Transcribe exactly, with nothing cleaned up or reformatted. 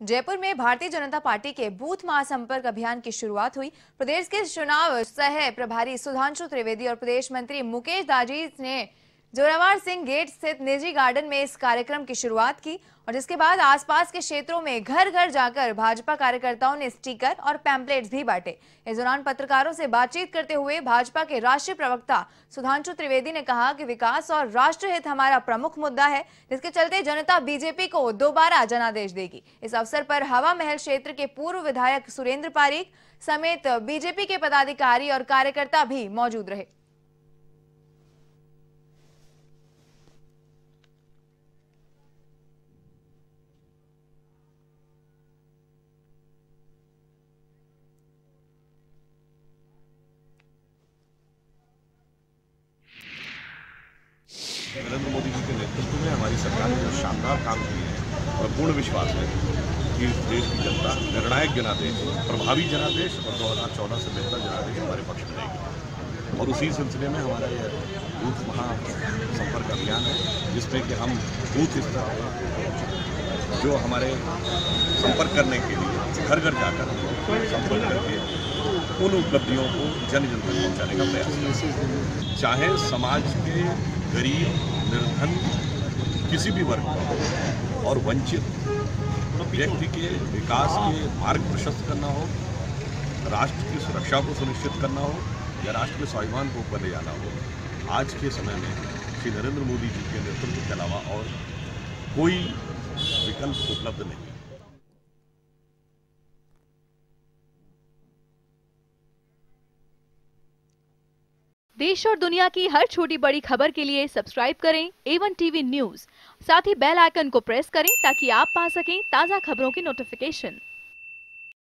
जयपुर में भारतीय जनता पार्टी के बूथ महासंपर्क अभियान की शुरुआत हुई। प्रदेश के चुनाव सह प्रभारी सुधांशु त्रिवेदी और प्रदेश मंत्री मुकेश दाजी ने जोरावर सिंह गेट स्थित निजी गार्डन में इस कार्यक्रम की शुरुआत की और जिसके बाद आसपास के क्षेत्रों में घर घर जाकर भाजपा कार्यकर्ताओं ने स्टिकर और पैम्पलेट्स भी बांटे। इस दौरान पत्रकारों से बातचीत करते हुए भाजपा के राष्ट्रीय प्रवक्ता सुधांशु त्रिवेदी ने कहा कि विकास और राष्ट्रहित हमारा प्रमुख मुद्दा है, जिसके चलते जनता बीजेपी को दोबारा जनादेश देगी। इस अवसर पर हवा महल क्षेत्र के पूर्व विधायक सुरेंद्र पारीक समेत बीजेपी के पदाधिकारी और कार्यकर्ता भी मौजूद रहे। नरेंद्र मोदी जी के नेतृत्व में हमारी सरकार ने जो शानदार काम किए हैं और पूर्ण विश्वास है कि देश की जनता निर्णायक जनादेश, प्रभावी जनादेश और दो हज़ार चौदह से बेहतर जनादेश हमारे पक्ष में रहेगी। और उसी सिलसिले में हमारा यह बूथ महासंपर्क अभियान है, जिसमें कि हम बूथ स्तर पर जो हमारे संपर्क करने के लिए घर घर जाकर संपर्क करके उन उपलब्धियों को जन जन तक पहुँचाने का प्रयास करें। चाहे समाज के गरीब, निर्धन, किसी भी वर्ग का और वंचित व्यक्ति के विकास के मार्ग प्रशस्त करना हो, राष्ट्र की सुरक्षा को सुनिश्चित करना हो या राष्ट्र के स्वाभिमान को ऊपर ले जाना हो, आज के समय में श्री नरेंद्र मोदी जी के नेतृत्व के अलावा और कोई विकल्प उपलब्ध नहीं। देश और दुनिया की हर छोटी बड़ी खबर के लिए सब्सक्राइब करें ए वन टीवी न्यूज़। साथ ही बेल आइकन को प्रेस करें ताकि आप पा सकें ताज़ा खबरों की नोटिफिकेशन।